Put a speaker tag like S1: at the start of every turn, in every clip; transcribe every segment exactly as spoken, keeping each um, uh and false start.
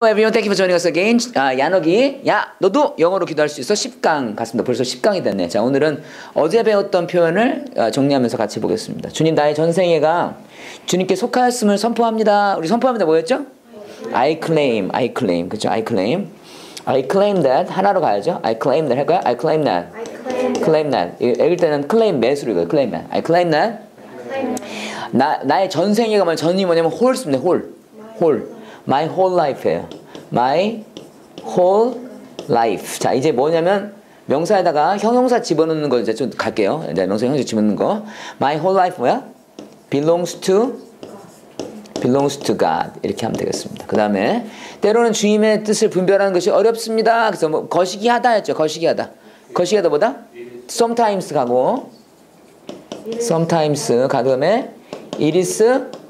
S1: Everyone, thank you for joining us again. 아, 야너기, 야, 너도 영어로 기도할 수 있어? 십 강 갔습니다. 벌써 십 강이 됐네. 자, 오늘은 어제 배웠던 표현을 정리하면서 같이 보겠습니다. 주님, 나의 전생애가 주님께 속하였음을 선포합니다. 우리 선포합니다. 뭐였죠? I claim, I claim. 그렇죠? I claim. I claim that. 하나로 가야죠. I claim that. 할까요? I claim that.
S2: I claim that.
S1: claim that. 읽을 때는 claim 매수로 읽어요. claim that. I claim that. 나, 나의 전생애가 뭐냐면 전이 뭐냐면 whole입니다. whole. whole. My whole life예요. My whole life. 자, 이제 뭐냐면 명사에다가 형용사 집어넣는 거 이제 좀 갈게요. 이제 명사 형용사 집어넣는 거. My whole life 뭐야? belongs to belongs to God. 이렇게 하면 되겠습니다. 그 다음에 때로는 주님의 뜻을 분별하는 것이 어렵습니다. 그래서 뭐 거시기 하다 했죠. 거시기 하다. 거시기 하다 뭐다? sometimes 가고 sometimes 가 다음에 it is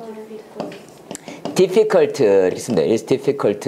S1: difficult 이렇게 쓰면 돼요. It's difficult.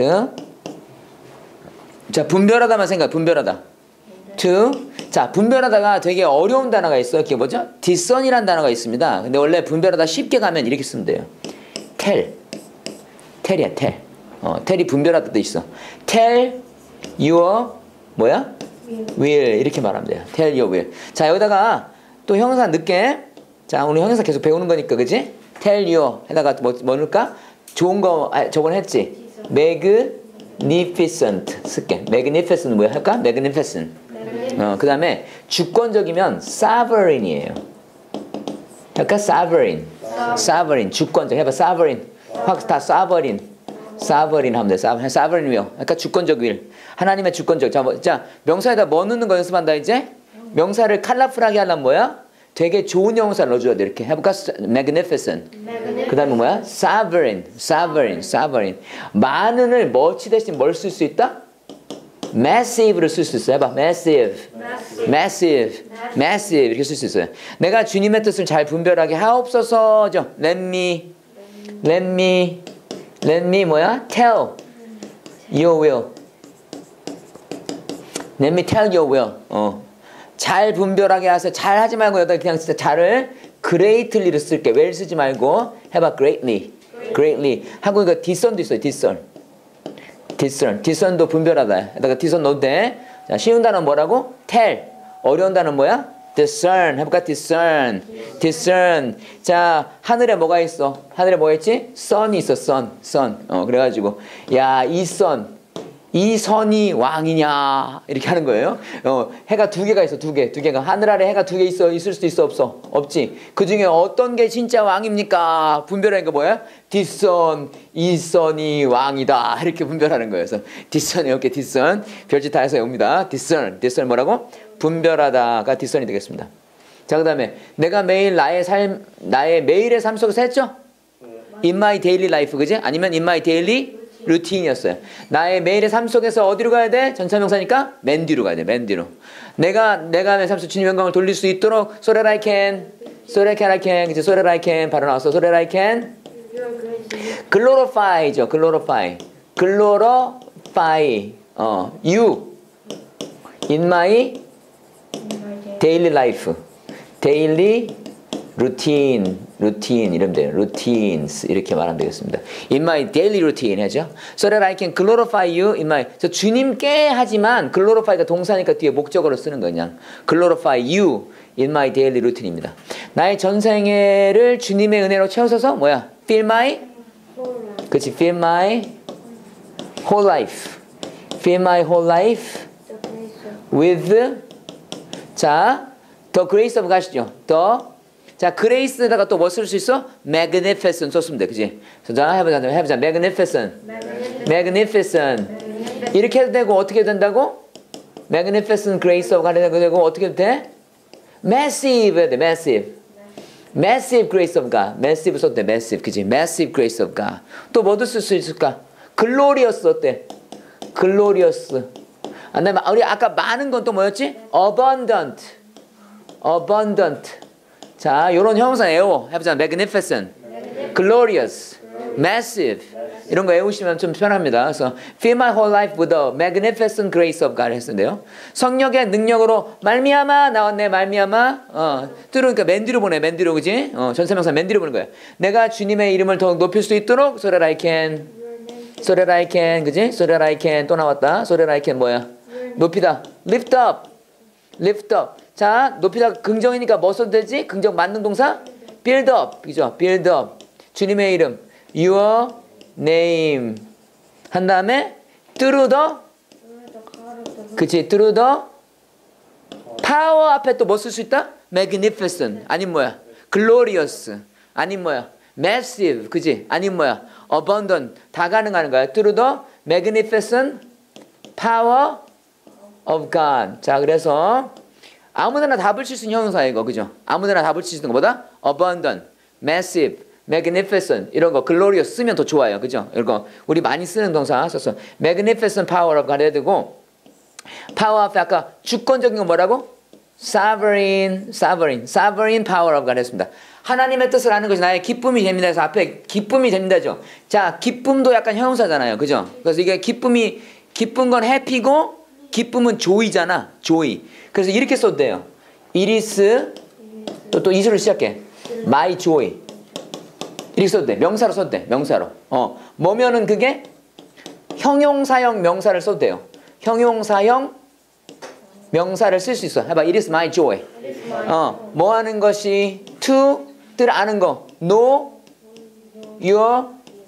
S1: 자, 분별하다만 생각. 분별하다. to. 자, 분별하다가 되게 어려운 단어가 있어요. 그게 뭐죠? discern이라는 단어가 있습니다. 근데 원래 분별하다 쉽게 가면 이렇게 쓰면 돼요. tell. tell이야, tell. 어, tell이 분별하다도 있어. tell your 뭐야? will 이렇게 말하면 돼요. tell your will. 자, 여기다가 또 형용사 늦게. 자, 오늘 형용사 계속 배우는 거니까, 그지? tell your 해다가 뭐, 뭐 넣을까? 좋은 거 아, 저번에 했지. magnificent 쓸게. magnificent 뭐야 할까? magnificent. 어, 그 다음에 주권적이면 sovereign이에요. 할까? sovereign. sovereign. 주권적. 해봐. sovereign. 확 다 sovereign. sovereign 하면 돼. sovereign. sovereign will. 그러니까 주권적 will. 하나님의 주권적. 자, 뭐, 자 명사에다 뭐 넣는 거 연습한다 이제. 명사를 컬러풀하게 하려면 뭐야? 되게 좋은 형용사를 넣어줘야 돼. 이렇게 해볼까? magnificent. 그 다음에 뭐야? sovereign. sovereign. sovereign. 많은을 much 대신 뭘 쓸 수 있다? massive를 쓸 수 있어. 해봐. massive. massive. massive. 이렇게 쓸 수 있어요. 내가 주님의 뜻을 잘 분별하게 하옵소서죠. let me. let me. let me 뭐야? tell your will. let me tell your will. 어. 잘 분별하게 하세요. 잘 하지 말고 여기다 그냥 진짜 잘을 greatly를 쓸게. well 쓰지 말고 해봐. greatly. greatly. 하고 이거 discern도 있어요. discern. discern. discern도 분별하다. 여기다가 discern 넣어도 돼. 자, 쉬운 단어는 뭐라고? tell. 어려운 단어는 뭐야? discern. 해볼까? discern. discern. 자, 하늘에 뭐가 있어? 하늘에 뭐가 있지? sun이 있어. sun. sun. 어, 그래가지고 야, 이 sun. 이 선이 왕이냐 이렇게 하는 거예요. 어, 해가 두 개가 있어. 두 개. 두 개가 하늘 아래 해가 두 개 있어. 있을 수도 있어. 없어. 없지. 그 중에 어떤 게 진짜 왕입니까? 분별하는 거 뭐야? 뒷선 이 선이 왕이다 이렇게 분별하는 거예요. 그래서 뒷선 이렇게 뒷선 별짓 다 해서 옵니다. 뒷선 뒷선 뭐라고? 분별하다가 뒷선이 되겠습니다. 자, 그 다음에 내가 매일 나의 삶 나의 매일의 삶 속에서 했죠? In my daily life 그지? 아니면 in my daily 루틴이었어요. 나의 매일의 삶 속에서 어디로 가야 돼? 전차명사니까 맨 뒤로 가야 돼. 맨 뒤로. 내가 내가 내 삶 속 주님의 영광을 돌릴 수 있도록 so that I can, so that I can, I can, 이제 so that I can 바로 나왔어. so that I can glorify죠. glorify, glorify, 어, you in my daily life, daily routine, routine 이러면 돼요. routines 이렇게 말하면 되겠습니다. In my daily routine 하죠. So that I can glorify you in my. 저 주님께 하지만 glorify가 동사니까 뒤에 목적어로 쓰는 거 그냥. glorify you in my daily routine입니다. 나의 전생애를 주님의 은혜로 채우셔서 뭐야? fill my. 그렇지. fill my whole life. fill my whole life with. 자, the grace of God이죠. the 자, 그레이스에다가 또 뭐 쓸 수 있어? magnificent 썼으면 돼. 그지? 자, 해보자. 해보자. magnificent. magnificent. 이렇게 해도 되고 어떻게 된다고? magnificent grace of God이 되고 어떻게 해도 돼? massive 해야 돼. massive. massive grace of God. massive 써도 돼. massive. 그지? massive grace of God. 또 뭐도 쓸 수 있을까? glorious 어때? glorious. 안 되면 우리 아까 많은 건 또 뭐였지? abundant. abundant. 자, 요런 형용사 외워. 해보자. magnificent, glorious, massive 이런 거 외우시면 좀 편합니다. 그래서 fill my whole life with the magnificent grace of God 했는데요. 성령의 능력으로 말미암아 나왔네. 말미암아. 어, 들으니까 맨 뒤로 보내. 맨 뒤로 그지? 어, 전세명사 맨 뒤로 보는 거야. 내가 주님의 이름을 더욱 높일 수 있도록 so that I can So that I can, 그지? So that I can 또 나왔다. So that I can 뭐야? 높이다. Lift up. Lift up. 자, 높이다 긍정이니까 뭐 써도 되지? 긍정 만능 동사? Build up. 그죠? Build up. 주님의 이름. Your name. 한 다음에 through the 그치? through the power 앞에 또 뭐 쓸 수 있다? Magnificent. 아니 뭐야? Glorious. 아니 뭐야? Massive. 그치? 아니 뭐야? Abundant. 다 가능한 거야. through the magnificent power of God. 자, 그래서 아무데나 다 붙일 수 있는 형용사야 이거. 그죠? 아무데나 다 붙일 수 있는 것보다 abundant, massive, magnificent 이런 거 glorious 쓰면 더 좋아요. 그죠? 이거 우리 많이 쓰는 동사 썼어. magnificent power of God 해야 되고 power 앞에 아까 주권적인 거 뭐라고? sovereign, sovereign, sovereign power of God 했습니다. 하나님의 뜻을 아는 것이 나의 기쁨이 됩니다. 그래서 앞에 기쁨이 됩니다죠. 자, 기쁨도 약간 형용사잖아요. 그죠? 그래서 이게 기쁨이 기쁜 건 happy고 기쁨은 joy잖아. joy. 그래서 이렇게 써도 돼요. It is 또, 또 이수를 시작해. My joy. 이렇게 써도 돼. 명사로 써도 돼. 명사로. 어, 뭐면은 그게 형용사형 명사를 써도 돼요. 형용사형 명사를 쓸 수 있어. 해봐. It is my joy. 어, 뭐 하는 것이 to 들 아는 거. Know your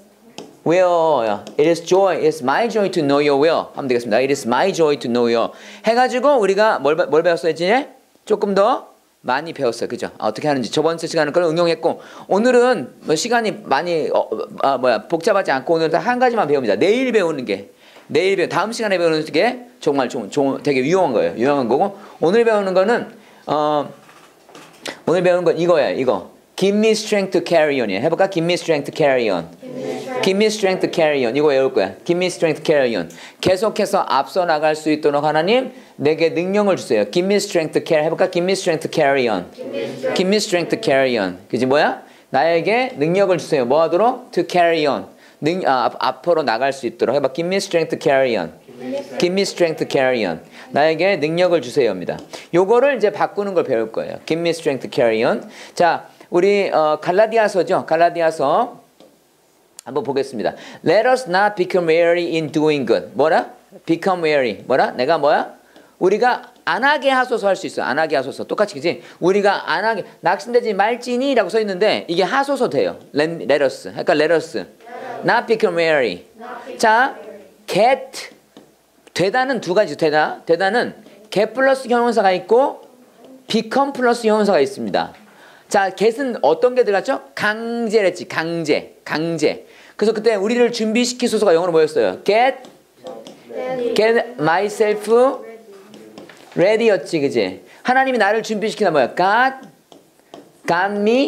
S1: will. It is joy. It is my joy to know your will. 하면 되겠습니다. It is my joy to know your. 해가지고 우리가 뭘, 뭘 배웠어요? 이제 조금 더 많이 배웠어요. 그죠? 아, 어떻게 하는지. 저번 시간은 그걸 응용했고 오늘은 뭐 시간이 많이 어, 아, 뭐야 복잡하지 않고 오늘은 한 가지만 배웁니다. 내일 배우는 게 내일 배우 다음 시간에 배우는 게 정말 좀, 좀 되게 유용한 거예요. 유용한 거고 오늘 배우는 거는 어, 오늘 배우는 건 이거야. 이거. Give me strength to carry on. 해볼까? Give me strength to carry on. Give me strength to carry on. 이거 외울 거야. Give me strength to carry on. 계속해서 앞서 나갈 수 있도록 하나님 내게 능력을 주세요. Give me strength to carry. 해볼까? Give me strength to carry on. Give me strength to carry on. 그지 뭐야? 나에게 능력을 주세요. 뭐 하도록? To carry on. 능, 아, 앞, 앞으로 나갈 수 있도록. 해봐. Give me strength to carry on. Give me strength to carry on. 나에게 능력을 주세요입니다. 요거를 이제 바꾸는 걸 배울 거예요. Give me strength to carry on. 자, 우리 어, 갈라디아서죠. 갈라디아서 한번 보겠습니다. Let us not become weary in doing good. 뭐라? Become weary. 뭐라? 내가 뭐야? 우리가 안 하게 하소서 할 수 있어. 안 하게 하소서. 똑같이 그지? 우리가 안 하게 낙심되지 말지니 라고 써 있는데 이게 하소서 돼요. Let, let us. 그러니까 let us. Not become weary. 자, get. 되다는 두 가지. 되다. 되다는 get 플러스 형용사가 있고 become 플러스 형용사가 있습니다. 자, get은 어떤 게 들어갔죠? 강제랬지. 강제. 강제. 그래서 그때 우리를 준비시키소서가 영어로 뭐였어요? Get, get myself ready였지, 그지? 하나님이 나를 준비시키다 뭐야? God, got me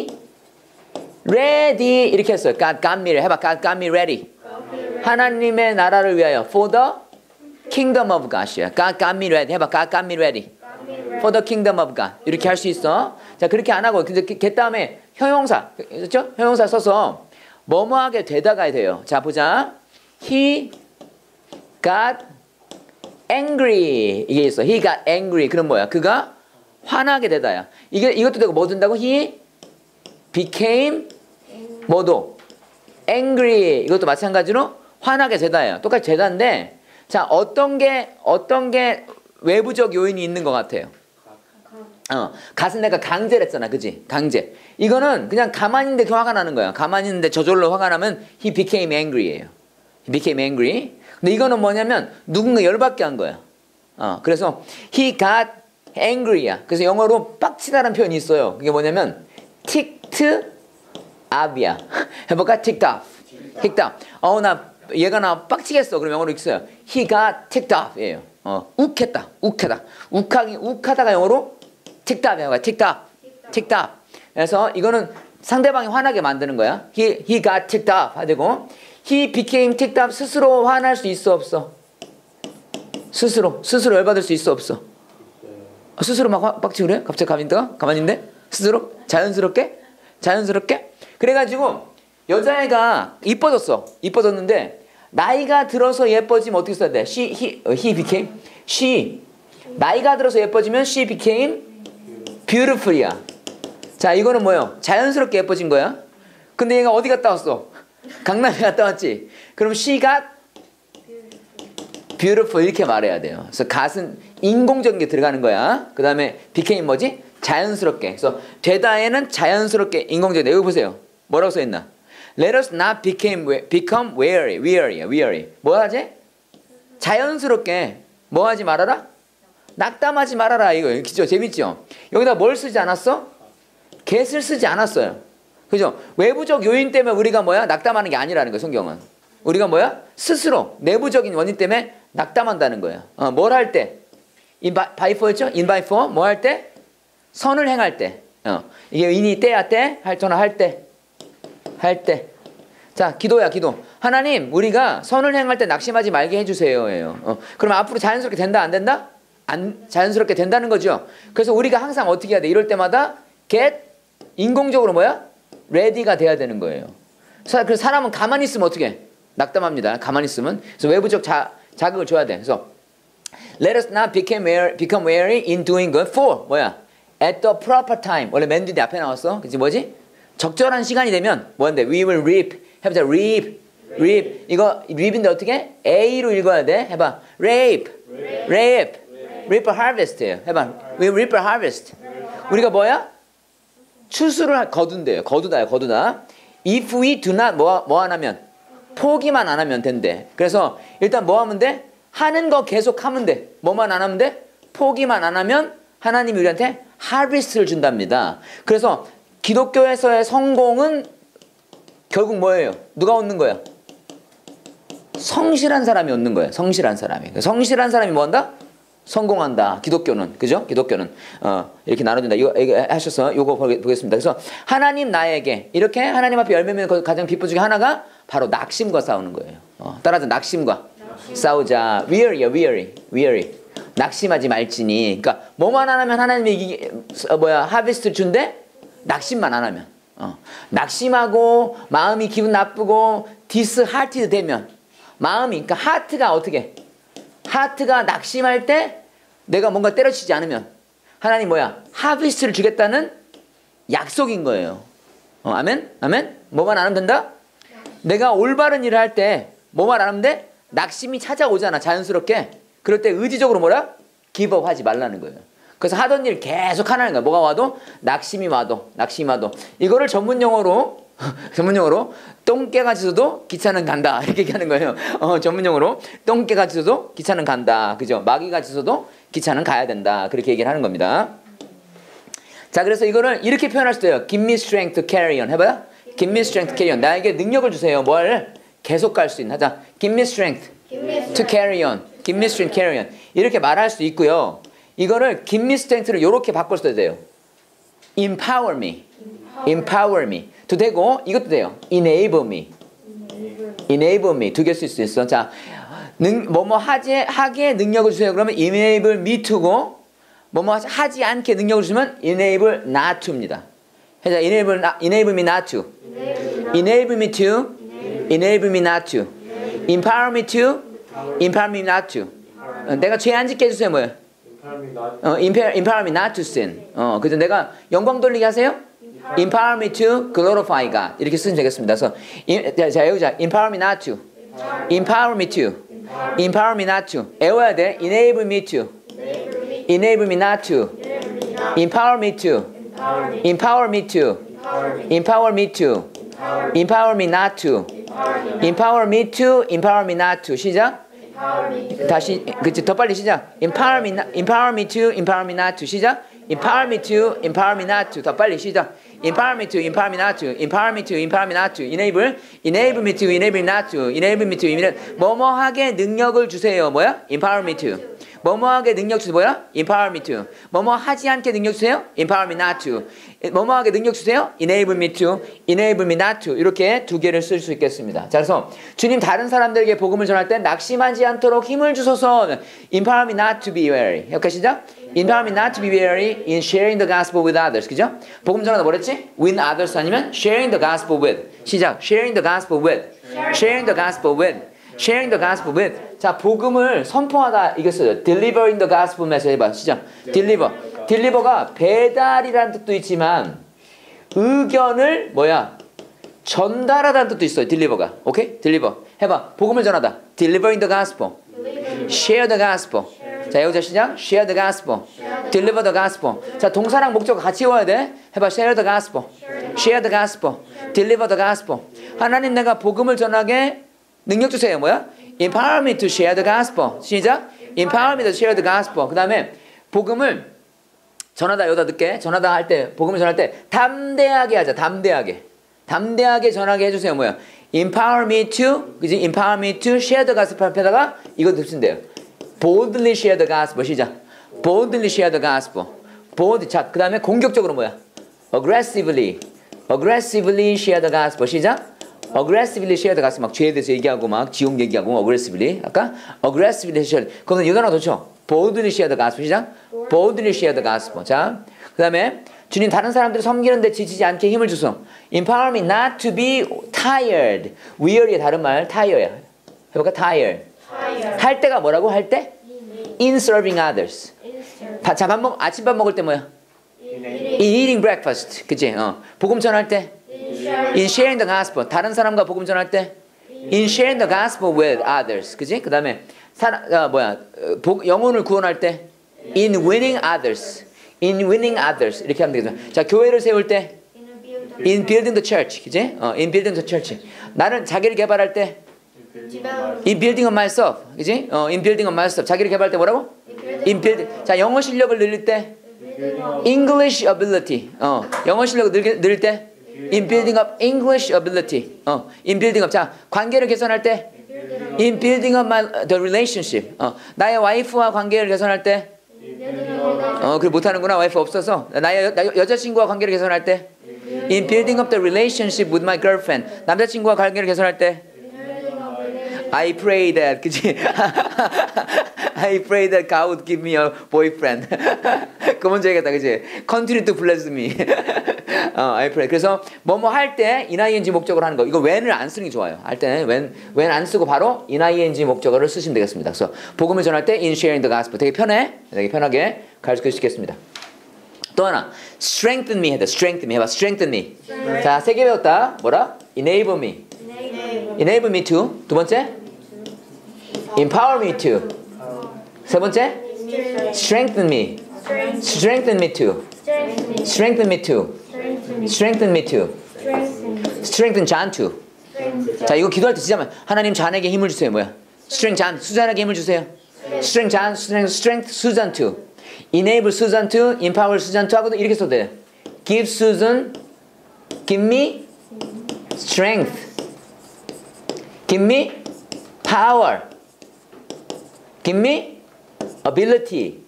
S1: ready 이렇게 했어요. God got me 해봐. God got me ready. 하나님의 나라를 위하여 for the kingdom of God이야. God got me ready 해봐. God got me ready for the kingdom of God 이렇게 할 수 있어. 자, 그렇게 안 하고 근데 그 다음에 형용사, 그렇죠? 형용사 써서 뭐뭐하게 되다가 돼요. 자, 보자. He got angry 이게 있어. He got angry. 그럼 뭐야? 그가 화나게 되다야. 이게 이것도 되고 뭐 된다고? He became 뭐도 angry. 이것도 마찬가지로 화나게 되다야. 똑같이 되다인데, 자, 어떤 게 어떤 게 외부적 요인이 있는 것 같아요. 어, 갓은 내가 강제를 했잖아. 그지? 강제. 이거는 그냥 가만히 있는데 화가 나는 거야. 가만히 있는데 저절로 화가 나면 he became angry예요. he became angry. 근데 이거는 뭐냐면 누군가 열받게 한 거야. 어, 그래서 he got angry야. 그래서 영어로 빡치다라는 표현이 있어요. 그게 뭐냐면 ticked up이야. 해볼까? ticked up. ticked up. 어, 나 얘가 나 빡치겠어. 그럼 영어로 있어요. he got ticked up이에요. 어, 욱했다. 욱하다. 욱하기 욱하다가 영어로 ticked up이야. ticked up. ticked up. 그래서 이거는 상대방이 화나게 만드는 거야. He, he got ticked up 하되고 he became ticked up. 스스로 화날 수 있어 없어? 스스로 스스로 열받을 수 있어 없어? 스스로 막 화, 빡치고 그래? 갑자기 가만히 있다가 가만히 있는데? 스스로? 자연스럽게? 자연스럽게? 그래가지고 여자애가 이뻐졌어. 이뻐졌는데 나이가 들어서 예뻐지면 어떻게 써야 돼? She, he, he became she. 나이가 들어서 예뻐지면 she became beautiful이야. 자, 이거는 뭐예요? 자연스럽게 예뻐진 거야. 근데 얘가 어디 갔다 왔어? 강남에 갔다 왔지. 그럼 she got beautiful 이렇게 말해야 돼요. 그래서 gat은 인공적인 게 들어가는 거야. 그 다음에 became 뭐지? 자연스럽게. 그래서 되다에는 자연스럽게 인공적인. 여기 보세요. 뭐라고 써있나? Let us not became, become weary. weary. weary. 뭐 하지? 자연스럽게 뭐 하지 말아라? 낙담하지 말아라. 이거 그죠? 재밌죠? 여기다 뭘 쓰지 않았어? get을 쓰지 않았어요. 그죠? 외부적 요인 때문에 우리가 뭐야? 낙담하는 게 아니라는 거야, 성경은. 우리가 뭐야? 스스로 내부적인 원인 때문에 낙담한다는 거야. 어, 뭘 할 때? in by, by for였죠? in by for 뭐 할 때? 선을 행할 때. 어, 이게 인이 때야 때, 할 때나 할 때. 할 때. 자, 기도야, 기도. 하나님, 우리가 선을 행할 때 낙심하지 말게 해주세요. 예요. 어, 그러면 앞으로 자연스럽게 된다, 안 된다? 안, 자연스럽게 된다는 거죠. 그래서 우리가 항상 어떻게 해야 돼? 이럴 때마다 get, 인공적으로 뭐야? ready가 돼야 되는 거예요. 그래서 사람은 가만히 있으면 어떻게 해? 낙담합니다. 가만히 있으면. 그래서 외부적 자, 자극을 줘야 돼. 그래서 let us not become weary, become weary in doing good for 뭐야? at the proper time. 원래 맨 뒤에 앞에 나왔어. 그치 뭐지? 적절한 시간이 되면 뭐한데? we will reap. 해보자. reap. reap. 이거 reap인데 어떻게? A로 읽어야 돼. 해봐. rape. rape. reap a harvest예요. 해봐. we reap a harvest. 우리가 뭐야? 추수를 거둔대요. 거두다요. 거두다. if we do not 뭐, 뭐 안 하면? 포기만 안 하면 된대. 그래서 일단 뭐 하면 돼? 하는 거 계속 하면 돼. 뭐만 안 하면 돼? 포기만 안 하면 하나님이 우리한테 하비스트를 준답니다. 그래서 기독교에서의 성공은 결국 뭐예요? 누가 얻는 거야? 성실한 사람이 얻는 거예요. 성실한 사람이. 성실한 사람이 뭐 한다? 성공한다. 기독교는. 그죠? 기독교는. 어, 이렇게 나눠준다. 이거, 이거 하셔서 이거 보겠습니다. 그래서 하나님 나에게 이렇게 하나님 앞에 열매 맺는 가장 비법 중에 하나가 바로 낙심과 싸우는 거예요. 어, 따라서 낙심과 낙심. 싸우자. weary야, weary. weary. 낙심하지 말지니. 그러니까 뭐만 안 하면 하나님이 이게 어, 뭐야 하비스트를 준대? 낙심만 안 하면. 어, 낙심하고 마음이 기분 나쁘고 디스하티드 되면 마음이 그러니까 하트가 어떻게? 하트가 낙심할 때 내가 뭔가 때려치지 않으면 하나님 뭐야? 하비스트를 주겠다는 약속인 거예요. 어, 아멘? 아멘? 뭐만 안 하면 된다? 내가 올바른 일을 할 때 뭐만 안 하면 돼? 낙심이 찾아오잖아. 자연스럽게. 그럴 때 의지적으로 뭐라? 기브업 하지 말라는 거예요. 그래서 하던 일 계속 하라는 거야. 뭐가 와도 낙심이 와도 낙심이 와도 이거를 전문 용어로 전문 용어로 똥개가 짖어도 기차는 간다 이렇게 얘기하는 거예요. 어, 전문 용어로 똥개가 짖어도 기차는 간다. 그죠? 마귀가 짖어도 기차는 가야 된다. 그렇게 얘기를 하는 겁니다. 자, 그래서 이거를 이렇게 표현할 수도 있어요. Give me strength to carry on. 해봐요. Give me strength to carry on. 나에게 능력을 주세요. 뭘 계속 갈 수 있는. 하자. Give me strength to carry on. Give me strength to carry on. 이렇게 말할 수도 있고요. 이거를 give me strength를 이렇게 바꿀 수도 돼요. Empower me. Empower me. 도 되고 이것도 돼요. Enable me. Enable me. 두 개 쓸 수 있어. 자, 능, 뭐뭐 하지, 하게 능력을 주세요. 그러면 enable me to고 뭐뭐 하지 않게 능력을 주시면 enable not to입니다. 해자, enable, enable me not to. Enable me to. Enable me not to. Empower me to. Empower me not to. 내가 죄 안 짓게 해주세요. 뭐예요? 어, empower, empower me not to sin. 어, 그래서 내가 영광 돌리게 하세요. Empower me to glorify God. 이렇게 쓰면 되겠습니다. 그래서 자, 자 여기 자, empower me not to. Empower me to. Empower me not to. 애워야 돼. Enable me to. Enable me not to. Empower me to. Empower me to. Empower me to. Empower me not to. Empower me to. Empower me not to. 시작. 다시 그치 더 빨리 시작. Empower me, empower me to, empower me not to. 시작. Empower me to, empower me not to. 더 빨리 시작. Empower me to, empower me not to. Empower me to, empower me not to. Enable, enable me to, enable me not to. Enable me to, enable. 뭐뭐하게 능력을 주세요. 뭐야? Empower me to. 뭐뭐하게 능력 주세요. 뭐야? Empower me to. 뭐뭐하지 않게 능력 주세요. Empower me not to. 뭐뭐하게 능력 주세요. Enable me to. Enable me not to. 이렇게 두 개를 쓸 수 있겠습니다. 자, 그래서 주님 다른 사람들에게 복음을 전할 때 낙심하지 않도록 힘을 주소서. Empower me not to be weary. 여기까지 시작. Empower me not to be weary in sharing the gospel with others. 그죠? 복음 전하다 뭐랬지? With others 아니면 sharing the gospel with. 시작. Sharing the gospel with. Sharing the gospel with. Sharing the gospel with. 자, 복음을 선포하다 이겼어요. Delivering the gospel message 해봐. 시작. Deliver. Deliver가 배달이라는 뜻도 있지만 의견을 뭐야? 전달하다는 뜻도 있어요. Deliver가. 오케이? Deliver. 해봐. 복음을 전하다. Delivering the gospel. share the gospel. 자, 여기서 시작. share the gospel. deliver the gospel. 자, 동사랑 목적어 같이 외워야 돼. 해봐. share the gospel. share the gospel. deliver the gospel. 하나님 내가 복음을 전하게 능력 주세요. 뭐야? empower me to share the gospel. 시작. empower me to share the gospel. 그 다음에 복음을 전하다 여기다 넣게. 전하다 할 때 복음을 전할 때 담대하게 하자. 담대하게. 담대하게 전하게 해주세요. 뭐야? empower me to, 그지? empower me to share the gospel 앞에다가 이거 넣으신대요. boldly share the gospel. 시작. boldly share the gospel. bold. 자, 그 다음에 공격적으로 뭐야? aggressively. aggressively share the gospel. 시작. aggressively share the gospel. 막 죄에 대해서 얘기하고 막 지옥 얘기하고 aggressively. 아까 aggressively share. 그거는 이 단어 좋죠? boldly share the gospel. 시작. boldly share the gospel. 자, 그 다음에 주님 다른 사람들을 섬기는데 지치지 않게 힘을 주소. empower me not to be tired. weary의 다른 말 tire야. 해볼까? tired. 할 때가 뭐라고? 할 때? in serving others. 자, 밥 먹, 아침밥 먹을 때 뭐야? in eating breakfast. 그치? 어. 복음 전할 때? in sharing the gospel. 다른 사람과 복음 전할 때? in sharing the gospel with others. 그치? 그 다음에 어, 뭐야? 복, 영혼을 구원할 때? in winning others. in winning others. 이렇게 하면 되겠죠. 자, 교회를 세울 때? in building the church. 그치? 어, in building the church. 나는 자기를 개발할 때? in building of myself. 그치? 어, in building of myself. 자기를 개발할 때 뭐라고? in building. 자, 영어 실력을 늘릴 때? English ability. 어, 영어 실력을 늘, 늘릴 때? in building up English ability. 어, in building up. 자, 관계를 개선할 때? in building up my, the relationship. 어, 나의 와이프와 관계를 개선할 때? 어, 그래 못하는구나. 와이프 없어서. 나의 여, 나, 여자친구와 관계를 개선할 때? in building up the relationship with my girlfriend. 남자친구와 관계를 개선할 때? I pray that, 그치? I pray that God would give me a boyfriend. 그 문제겠다, 그치? Continue to bless me. 어, I pray. 그래서 뭐뭐 할 때 ing 목적어로 하는 거. 이거 when을 안 쓰는 게 좋아요. 할 때는 when, when 안 쓰고 바로 ing 목적어를 쓰시면 되겠습니다. 그래서 복음을 전할 때 in sharing the gospel. 되게 편해. 되게 편하게 가르칠 수 있겠습니다. 또 하나, strengthen me 해야 돼. strengthen me 해봐. strengthen me. Strengthen. 자, 세 개 배웠다. 뭐라? enable me. enable me to. 두 번째? empower me to. 세 번째? strengthen me. strengthen me to. strengthen me to. strengthen me to. strengthen John to. 자, 이거 기도할 때 진짜 하나님 잔에게 힘을 주세요. 뭐야? strength John. 수잔에게 힘을 주세요. strength John. strength, strength Susan to. enable Susan to. empower Susan to 하고도 이렇게 써도 돼요. give Susan. give me strength. give me power. give me ability.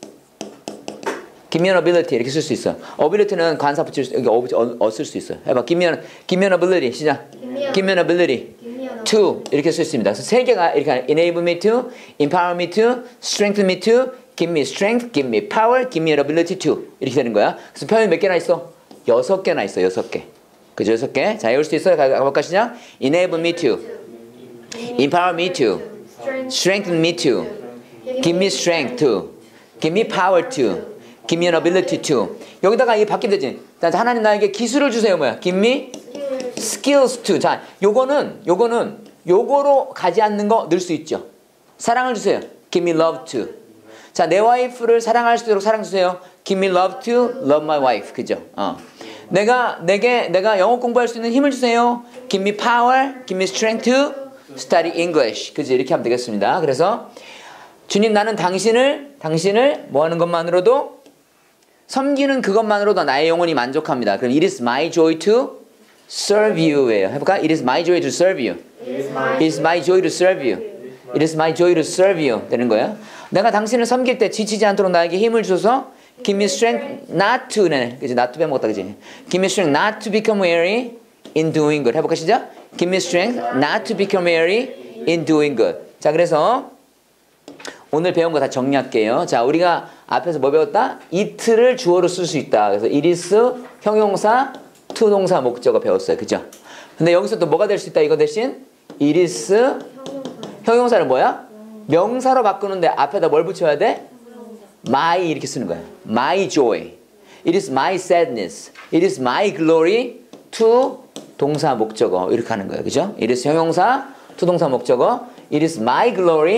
S1: give me an ability 이렇게 쓸 수 있어. ability는 관사 붙일 수, 여기 어, 어 쓸 수 있어. 해봐. give me an, give me an ability. 시작. give me an ability. to 이렇게 쓸 수 있습니다. 그래서 세 개가 이렇게 enable me to, empower me to, strengthen me to, give me strength, give me power, give me an ability to 이렇게 되는 거야. 그래서 표현이 몇 개나 있어? 여섯 개나 있어. 여섯 개. 그죠? 여섯 개. 자, 외울 수 있어요? 가볼까 시작. enable me to, empower me to, strengthen me to, give me strength to, give me power to, give me an ability to. 여기다가 이 바뀌면 되지. 자, 하나님 나에게 기술을 주세요. 뭐야? give me skills to. 자, 요거는 요거는 요거로 가지 않는 거 넣을 수 있죠. 사랑을 주세요. give me love to. 자, 내 와이프를 사랑할 수 있도록 사랑 주세요. give me love to love my wife. 그죠? 어. 내가 내게 내가 영어 공부할 수 있는 힘을 주세요. give me power, give me strength to study English. 그죠? 이렇게 하면 되겠습니다. 그래서 주님 나는 당신을 당신을 뭐 하는 것만으로도 섬기는 그것만으로도 나의 영혼이 만족합니다. 그럼 it is my joy to serve you예요. 해볼까? It is my joy to serve you. It is my joy to serve you. It is my joy to serve you. 되는 거예요. 내가 당신을 섬길 때 지치지 않도록 나에게 힘을 줘서 give me strength not to 네, 그지? not to 빼먹었다 그지? give me strength not to become weary in doing good. 해볼까 시작? give me strength not to become weary in doing good. 자, 그래서 오늘 배운 거 다 정리할게요. 자, 우리가 앞에서 뭐 배웠다? it를 주어로 쓸 수 있다. 그래서 it is 형용사, to 동사, 목적어 배웠어요. 그죠? 근데 여기서 또 뭐가 될 수 있다? 이거 대신 it is 형용사를 뭐야? 명사로 바꾸는데 앞에다 뭘 붙여야 돼? my 이렇게 쓰는 거야. my joy. it is my sadness. it is my glory to 동사, 목적어 이렇게 하는 거예요. 그죠? it is 형용사, to 동사, 목적어. it is my glory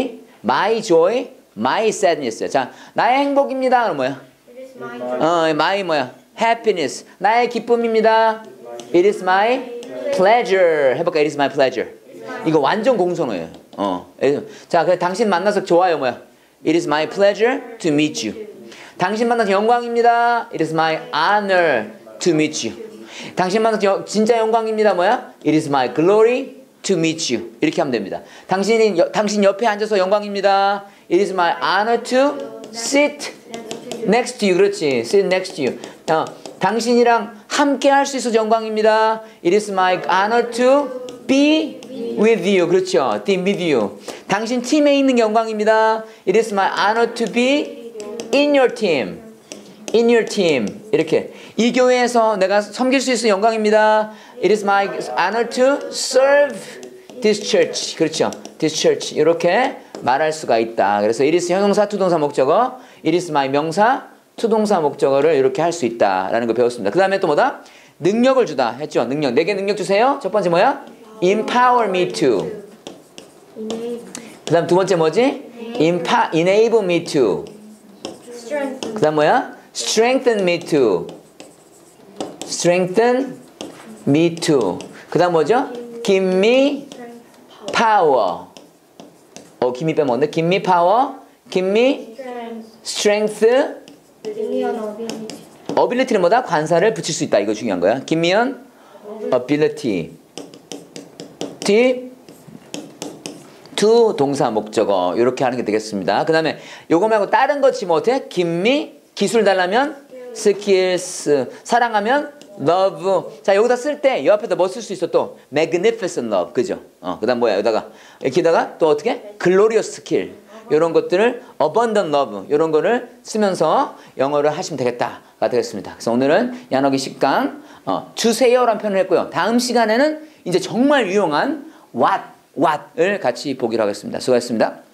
S1: my joy, my sadness. 자, 나의 행복입니다. 그럼 뭐야?
S2: It is my joy.
S1: 어, my 뭐야? happiness. 나의 기쁨입니다. It is my pleasure. 해볼까? It is my pleasure. 이거 완전 공손어예요. 어. 자, 그래 당신 만나서 좋아요. 뭐야? It is my pleasure to meet you. 당신 만나서 영광입니다. It is my honor to meet you. 당신 만나서 여, 진짜 영광입니다. 뭐야? It is my glory to meet you. 이렇게 하면 됩니다. 당신이 여, 당신 옆에 앉아서 영광입니다. It is my honor to sit next to you. 그렇지. sit next to you. 어, 당신이랑 함께 할 수 있어서 영광입니다. It is my honor to be with you. 그렇죠. be with you. 당신 팀에 있는 영광입니다. It is my honor to be in your team. in your team. 이렇게. 이 교회에서 내가 섬길 수 있어서 영광입니다. It is my honor to serve this church. 그렇죠. this church. 이렇게 말할 수가 있다. 그래서 it is 형용사, 투동사, 목적어. it is my 명사, 투동사, 목적어를 이렇게 할 수 있다라는 걸 배웠습니다. 그 다음에 또 뭐다? 능력을 주다 했죠. 능력. 내게 능력 주세요. 첫 번째 뭐야? Empower me to. 그 다음 두 번째 뭐지? Empa, enable me to. 그 다음 뭐야? Strengthen me to. Strengthen me to. 그 다음 뭐죠? Give me power. 어, give me 빼먹었네. Give me power. Give me strength. ability는 뭐다? 관사를 붙일 수 있다. 이거 중요한 거야. Give me an ability. to 동사 목적어 이렇게 하는 게 되겠습니다. 그 다음에 요거 말고 다른 거 지금 어때? Give me 기술 달라면 skills 사랑하면 love. 자 여기다 쓸 때 이 앞에다 뭐 쓸 수 있어 또? magnificent love 그죠? 어 그다음 뭐야 여기다가 여기다가 또 어떻게? glorious skill 이런 것들을 abundant love 이런 거를 쓰면서 영어를 하시면 되겠다가 되겠습니다. 그래서 오늘은 야너기 십 강 어, 주세요라는 표현을 했고요. 다음 시간에는 이제 정말 유용한 what, what을 같이 보기로 하겠습니다. 수고하셨습니다.